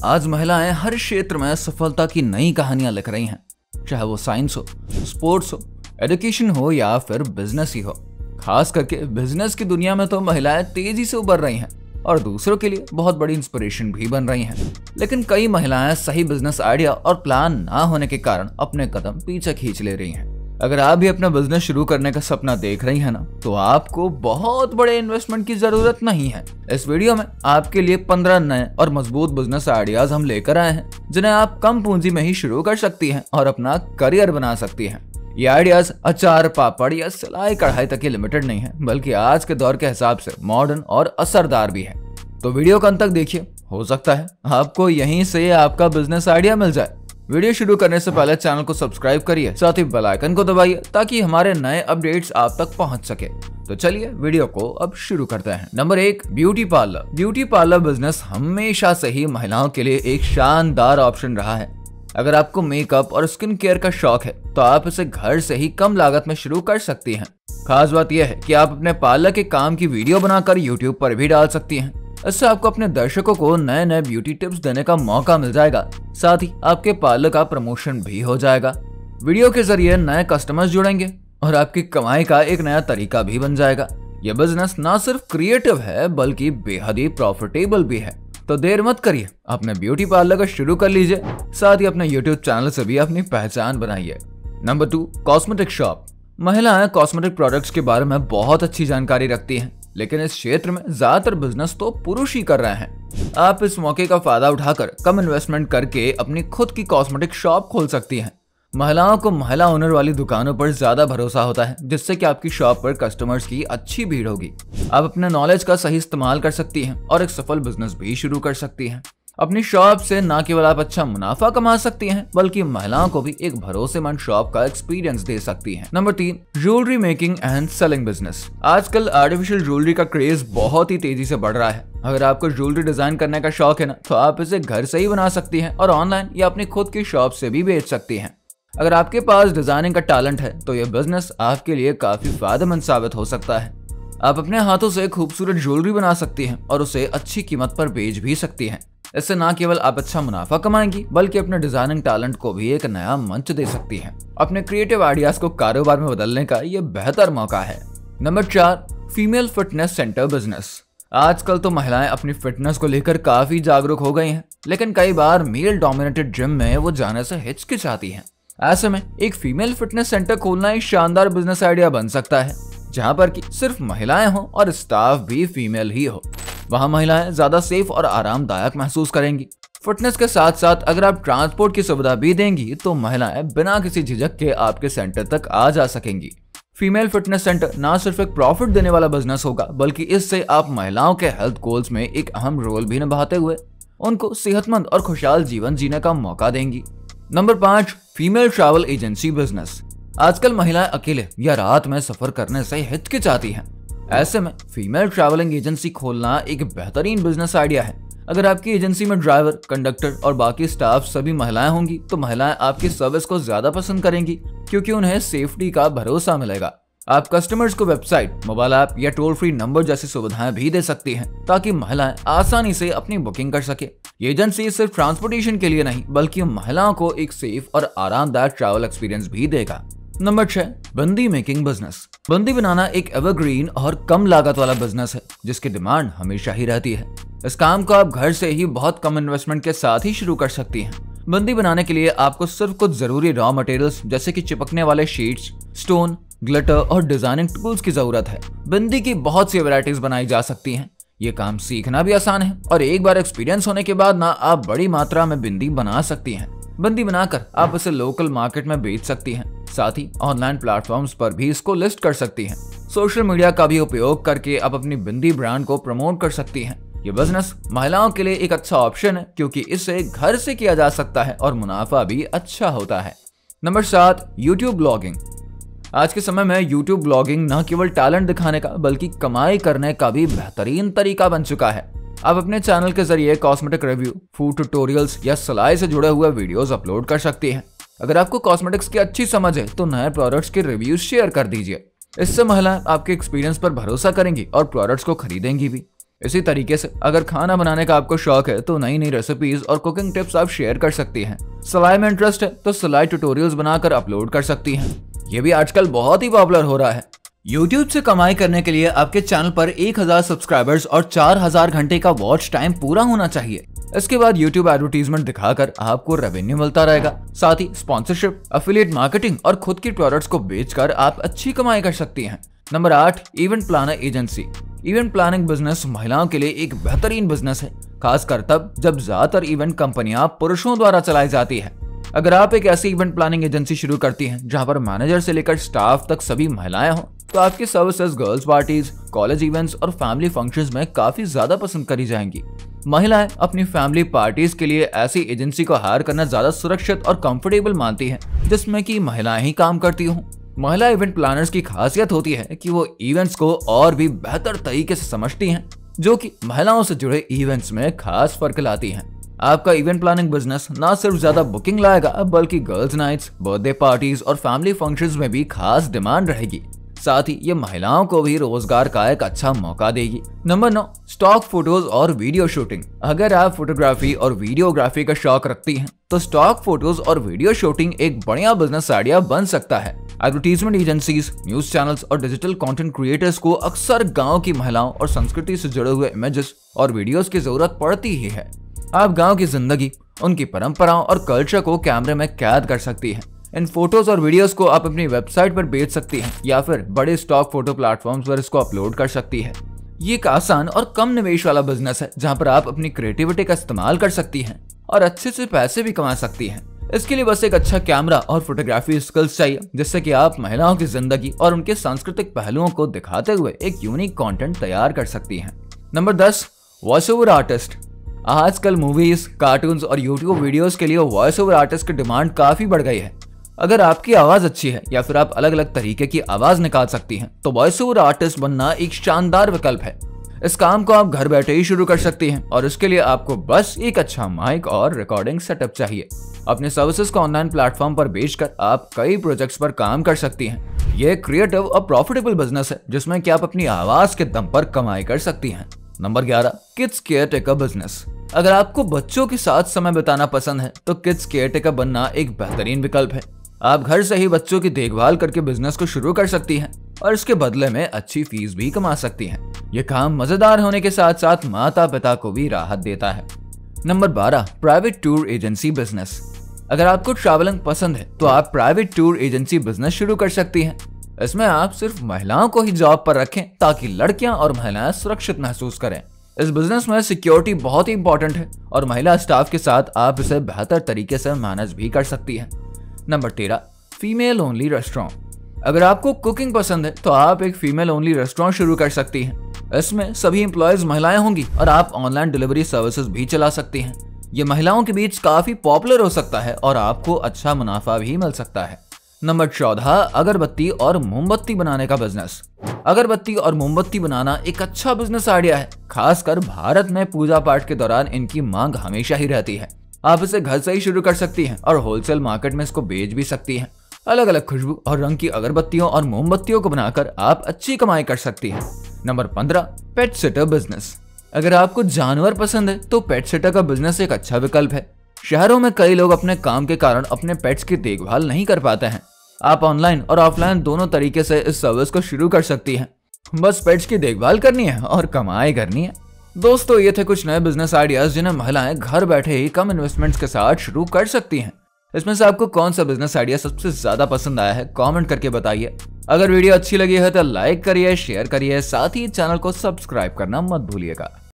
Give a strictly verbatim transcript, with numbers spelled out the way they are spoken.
आज महिलाएं हर क्षेत्र में सफलता की नई कहानियां लिख रही हैं, चाहे वो साइंस हो, स्पोर्ट्स हो, एजुकेशन हो या फिर बिजनेस ही हो। खास करके बिजनेस की दुनिया में तो महिलाएं तेजी से उभर रही हैं और दूसरों के लिए बहुत बड़ी इंस्पिरेशन भी बन रही हैं। लेकिन कई महिलाएं सही बिजनेस आइडिया और प्लान ना होने के कारण अपने कदम पीछे खींच ले रही हैं। अगर आप भी अपना बिजनेस शुरू करने का सपना देख रही हैं ना, तो आपको बहुत बड़े इन्वेस्टमेंट की जरूरत नहीं है। इस वीडियो में आपके लिए पंद्रह नए और मजबूत बिजनेस आइडियाज हम लेकर आए हैं, जिन्हें आप कम पूंजी में ही शुरू कर सकती हैं और अपना करियर बना सकती हैं। ये आइडियाज अचार, पापड़ या सिलाई कढ़ाई तक ही लिमिटेड नहीं है, बल्कि आज के दौर के हिसाब से मॉडर्न और असरदार भी है। तो वीडियो को अंत तक देखिए, हो सकता है आपको यहीं से आपका बिजनेस आइडिया मिल जाए। वीडियो शुरू करने से पहले चैनल को सब्सक्राइब करिए, साथ ही बेल आइकन को दबाइए ताकि हमारे नए अपडेट्स आप तक पहुंच सके। तो चलिए वीडियो को अब शुरू करते हैं। नंबर एक, beauty parlour. Beauty parlour business हमेशा से ही महिलाओं के लिए एक शानदार ऑप्शन रहा है। अगर आपको मेकअप और स्किन केयर का शौक है तो आप इसे घर से ही कम लागत में शुरू कर सकती हैं। खास बात यह है कि आप अपने पार्लर के काम की वीडियो बनाकर यूट्यूब पर भी डाल सकती हैं। इससे आपको अपने दर्शकों को नए नए ब्यूटी टिप्स देने का मौका मिल जाएगा, साथ ही आपके पार्लर का प्रमोशन भी हो जाएगा। वीडियो के जरिए नए कस्टमर्स जुड़ेंगे और आपकी कमाई का एक नया तरीका भी बन जाएगा। यह बिजनेस न सिर्फ क्रिएटिव है बल्कि बेहद ही प्रॉफिटेबल भी है। तो देर मत करिए, अपने ब्यूटी पार्लर को शुरू कर लीजिए, साथ ही अपने यूट्यूब चैनल से भी अपनी पहचान बनाइए। Number two, cosmetic shop. महिलाएं कॉस्मेटिक प्रोडक्ट्स के बारे में बहुत अच्छी जानकारी रखती हैं, लेकिन इस क्षेत्र में ज्यादातर बिजनेस तो पुरुष ही कर रहे हैं। आप इस मौके का फायदा उठाकर कम इन्वेस्टमेंट करके अपनी खुद की कॉस्मेटिक शॉप खोल सकती हैं। महिलाओं को महिला ओनर वाली दुकानों पर ज्यादा भरोसा होता है, जिससे कि आपकी शॉप पर कस्टमर्स की अच्छी भीड़ होगी। आप अपने नॉलेज का सही इस्तेमाल कर सकती हैं और एक सफल बिजनेस भी शुरू कर सकती हैं। अपनी शॉप से न केवल आप अच्छा मुनाफा कमा सकती हैं, बल्कि महिलाओं को भी एक भरोसेमंद शॉप का एक्सपीरियंस दे सकती हैं। नंबर तीन, jewellery making and selling business. आजकल आर्टिफिशियल ज्वेलरी का क्रेज बहुत ही तेजी से बढ़ रहा है। अगर आपको ज्वेलरी डिजाइन करने का शौक है ना, तो आप इसे घर से ही बना सकती हैं और ऑनलाइन या अपनी खुद की शॉप से भी बेच सकती हैं। अगर आपके पास डिजाइनिंग का टैलेंट है तो यह बिजनेस आपके लिए काफी फायदेमंद साबित हो सकता है। आप अपने हाथों से खूबसूरत ज्वेलरी बना सकती हैं और उसे अच्छी कीमत पर बेच भी सकती हैं। इससे न केवल आप अच्छा मुनाफा कमाएंगी, बल्कि अपने डिजाइनिंग टैलेंट को भी एक नया मंच दे सकती हैं। अपने क्रिएटिव आइडियाज को कारोबार में बदलने का यह बेहतर मौका है। नंबर चार, फीमेल फिटनेस सेंटर बिजनेस। आजकल तो महिलाएं अपनी फिटनेस को लेकर काफी जागरूक हो गई हैं, लेकिन कई बार मेल डोमिनेटेड जिम में वो जाने से हिचकिचाती हैं। ऐसे में एक फीमेल फिटनेस सेंटर खोलना एक शानदार बिजनेस आइडिया बन सकता है, जहां पर कि सिर्फ महिलाएं हों और स्टाफ भी फीमेल ही हो। वहां महिलाएं ज्यादा सेफ और आरामदायक महसूस करेंगी। फिटनेस के साथ साथ अगर आप ट्रांसपोर्ट की सुविधा भी देंगी तो महिलाएं बिना किसी झिझक के आपके सेंटर तक आ जा सकेंगी। फीमेल फिटनेस सेंटर न सिर्फ एक प्रॉफिट देने वाला बिजनेस होगा, बल्कि इससे आप महिलाओं के हेल्थ गोल्स में एक अहम रोल भी निभाते हुए उनको सेहतमंद और खुशहाल जीवन जीने का मौका देंगी। नंबर पांच, फीमेल ट्रैवल एजेंसी बिजनेस। आजकल महिलाएं अकेले या रात में सफर करने से हिचकिचाती हैं। ऐसे में फीमेल ट्रैवलिंग एजेंसी खोलना एक बेहतरीन बिजनेस आइडिया है। अगर आपकी एजेंसी में ड्राइवर, कंडक्टर और बाकी स्टाफ सभी महिलाएं होंगी तो महिलाएं आपकी सर्विस को ज्यादा पसंद करेंगी, क्योंकि उन्हें सेफ्टी का भरोसा मिलेगा। आप कस्टमर्स को वेबसाइट, मोबाइल ऐप या टोल फ्री नंबर जैसी सुविधाएं भी दे सकती हैं, ताकि महिलाएं आसानी से अपनी बुकिंग कर सके। ये एजेंसी सिर्फ ट्रांसपोर्टेशन के लिए नहीं, बल्कि महिलाओं को एक सेफ और आरामदायक ट्रैवल एक्सपीरियंस भी देगा। नंबर छह, बंदी मेकिंग बिजनेस। बंदी बनाना एक एवरग्रीन और कम लागत वाला बिजनेस है, जिसकी डिमांड हमेशा ही रहती है। इस काम को आप घर से ही बहुत कम इन्वेस्टमेंट के साथ ही शुरू कर सकती हैं। बंदी बनाने के लिए आपको सिर्फ कुछ जरूरी रॉ मटेरियल्स जैसे कि चिपकने वाले शीट्स, स्टोन, ग्लिटर और डिजाइनिंग टूल्स की जरूरत है। बंदी की बहुत सी वैरायटीज बनाई जा सकती हैं। ये काम सीखना भी आसान है और एक बार एक्सपीरियंस होने के बाद ना आप बड़ी मात्रा में बिंदी बना सकती हैं। बंदी बनाकर आप इसे लोकल मार्केट में बेच सकती हैं, साथ ही ऑनलाइन प्लेटफॉर्म्स पर भी इसको लिस्ट कर सकती हैं। सोशल मीडिया का भी उपयोग करके आप अपनी बिंदी ब्रांड को प्रमोट कर सकती हैं। ये बिजनेस महिलाओं के लिए एक अच्छा ऑप्शन है, क्योंकि इसे घर से किया जा सकता है और मुनाफा भी अच्छा होता है। नंबर सात, यूट्यूब ब्लॉगिंग। आज के समय में यूट्यूब ब्लॉगिंग न केवल टैलेंट दिखाने का बल्कि कमाई करने का भी बेहतरीन तरीका बन चुका है। आप अपने चैनल के जरिए कॉस्मेटिक रिव्यू, फूड ट्यूटोरियल्स या सिलाई से जुड़े हुए वीडियोस अपलोड कर सकती हैं। अगर आपको कॉस्मेटिक्स की अच्छी समझ है तो नए प्रोडक्ट्स के रिव्यूज शेयर कर दीजिए। इससे महिलाएं आपके एक्सपीरियंस पर भरोसा करेंगी और प्रोडक्ट्स को खरीदेंगी भी। इसी तरीके से अगर खाना बनाने का आपको शौक है तो नई नई रेसिपीज और कुकिंग टिप्स आप शेयर कर सकती हैं। सिलाई में इंटरेस्ट है तो सिलाई ट्यूटोरियल्स बनाकर अपलोड कर सकती हैं। ये भी आजकल बहुत ही पॉपुलर हो रहा है। यूट्यूब से कमाई करने के लिए आपके चैनल पर एक हज़ार सब्सक्राइबर्स और चार हज़ार घंटे का वॉच टाइम पूरा होना चाहिए। इसके बाद यूट्यूब एडवर्टीजमेंट दिखाकर आपको रेवेन्यू मिलता रहेगा। साथ ही स्पॉन्सरशिप, एफिलिएट मार्केटिंग और खुद की प्रोडक्ट्स को बेचकर आप अच्छी कमाई कर सकती हैं। नंबर आठ, event planner agency. Event planning business महिलाओं के लिए एक बेहतरीन बिजनेस है, खासकर तब जब ज्यादातर इवेंट कंपनियां पुरुषों द्वारा चलाई जाती है। अगर आप एक ऐसी इवेंट प्लानिंग एजेंसी शुरू करती हैं जहां पर मैनेजर से लेकर स्टाफ तक सभी महिलाएं हों, तो आपकी services girls parties, college events और फैमिली फंक्शंस में काफी ज्यादा पसंद करी जाएंगी। महिलाएं अपनी फैमिली पार्टीज के लिए ऐसी एजेंसी को हायर करना ज्यादा सुरक्षित और कंफर्टेबल मानती हैं, जिसमें कि महिलाएं ही काम करती हों। महिला इवेंट प्लानर्स की खासियत होती है कि वो इवेंट्स को और भी बेहतर तरीके से समझती हैं, जो कि महिलाओं से जुड़े इवेंट्स में खास फर्क लाती हैं। आपका इवेंट प्लानिंग बिजनेस न सिर्फ ज्यादा बुकिंग लाएगा, बल्कि गर्ल्स नाइट्स, बर्थडे पार्टीज और फैमिली फंक्शंस में भी खास डिमांड रहेगी। साथ ही ये महिलाओं को भी रोजगार का एक अच्छा मौका देगी। नंबर नौ, स्टॉक फोटोज और वीडियो शूटिंग। अगर आप फोटोग्राफी और वीडियोग्राफी का शौक रखती हैं, तो स्टॉक फोटोज और वीडियो शूटिंग एक बढ़िया बिजनेस आइडिया बन सकता है। एडवर्टीजमेंट एजेंसीज, न्यूज चैनल्स और डिजिटल कंटेंट क्रिएटर्स को अक्सर गांव की महिलाओं और संस्कृति से जुड़े हुए इमेजेस और वीडियोस की जरूरत पड़ती ही है। आप गांव की जिंदगी, उनकी परंपराओं और कल्चर को कैमरे में कैद कर सकती हैं। इन फोटोज और वीडियोस को आप अपनी वेबसाइट पर बेच सकती हैं या फिर बड़े स्टॉक फोटो प्लेटफॉर्म्स पर इसको अपलोड कर सकती है। ये एक आसान और कम निवेश वाला बिजनेस है, जहां पर आप अपनी क्रिएटिविटी का इस्तेमाल कर सकती हैं और अच्छे से पैसे भी कमा सकती हैं। इसके लिए बस एक अच्छा कैमरा और फोटोग्राफी स्किल्स चाहिए, जिससे कि आप महिलाओं की जिंदगी और उनके सांस्कृतिक पहलुओं को दिखाते हुए एक यूनिक कंटेंट तैयार कर सकती हैं। नंबर दस, वॉइस ओवर आर्टिस्ट। आजकल मूवीज, कार्टून्स और यूट्यूब वीडियोस के लिए वॉइस ओवर आर्टिस्ट की डिमांड काफी बढ़ गई है। अगर आपकी आवाज अच्छी है या फिर आप अलग अलग तरीके की आवाज निकाल सकती हैं, तो वॉइस ओवर आर्टिस्ट बनना एक शानदार विकल्प है। इस काम को आप घर बैठे ही शुरू कर सकती हैं और इसके लिए आपको बस एक अच्छा माइक और रिकॉर्डिंग सेटअप चाहिए। अपने सर्विसेज को ऑनलाइन प्लेटफॉर्म पर बेचकर आप कई प्रोजेक्ट्स पर काम कर सकती हैं। यह क्रिएटिव और प्रॉफिटेबल बिजनेस है, जिसमें कि आप अपनी आवाज के दम पर कमाई कर सकती हैं। नंबर ग्यारह, किड्स केयर टेकर बिजनेस। अगर आपको बच्चों के साथ समय बिताना पसंद है, तो किड्स केयर टेकर बनना एक बेहतरीन विकल्प है। आप घर से ही बच्चों की देखभाल करके बिजनेस को शुरू कर सकती हैं और इसके बदले में अच्छी फीस भी कमा सकती हैं। ये काम मजेदार होने के साथ साथ माता पिता को भी राहत देता है। नंबर बारह, प्राइवेट टूर एजेंसी बिजनेस। अगर आपको ट्रैवलिंग पसंद है, तो आप प्राइवेट टूर एजेंसी बिजनेस शुरू कर सकती हैं। इसमें आप सिर्फ महिलाओं को ही जॉब पर रखें, ताकि लड़कियां और महिलाएं सुरक्षित महसूस करें। इस बिजनेस में सिक्योरिटी बहुत ही इंपॉर्टेंट है और महिला स्टाफ के साथ आप इसे बेहतर तरीके से मैनेज भी कर सकती हैं। नंबर तेरह, फीमेल ओनली रेस्टोरेंट। अगर आपको कुकिंग पसंद है, तो आप एक फीमेल ओनली रेस्टोरेंट शुरू कर सकती हैं। इसमें सभी एम्प्लॉयज महिलाएं होंगी और आप ऑनलाइन डिलीवरी सर्विसेज भी चला सकती हैं। ये महिलाओं के बीच काफी पॉपुलर हो सकता है और आपको अच्छा मुनाफा भी मिल सकता है। नंबर चौदह, अगरबत्ती और मोमबत्ती बनाने का बिजनेस। अगरबत्ती और मोमबत्ती बनाना एक अच्छा बिजनेस आइडिया है, खासकर भारत में पूजा पाठ के दौरान इनकी मांग हमेशा ही रहती है। आप इसे घर से ही शुरू कर सकती हैं और होलसेल मार्केट में इसको बेच भी सकती हैं। अलग अलग खुशबू और रंग की अगरबत्तियों और मोमबत्तियों को बनाकर आप अच्छी कमाई कर सकती हैं। नंबर पंद्रह, पेट सिटर बिजनेस। अगर आपको जानवर पसंद है, तो पेट सिटर का बिजनेस एक अच्छा विकल्प है। शहरों में कई लोग अपने काम के कारण अपने पेट्स की देखभाल नहीं कर पाते हैं। आप ऑनलाइन और ऑफलाइन दोनों तरीके से इस सर्विस को शुरू कर सकती हैं। बस पेट्स की देखभाल करनी है और कमाई करनी है। दोस्तों, ये थे कुछ नए बिजनेस आइडियाज जिन्हें महिलाएं घर बैठे ही कम इन्वेस्टमेंट्स के साथ शुरू कर सकती हैं। इसमें से आपको कौन सा बिजनेस आइडिया सबसे ज्यादा पसंद आया है, कमेंट करके बताइए। अगर वीडियो अच्छी लगी है तो लाइक करिए, शेयर करिए, साथ ही चैनल को सब्सक्राइब करना मत भूलिएगा।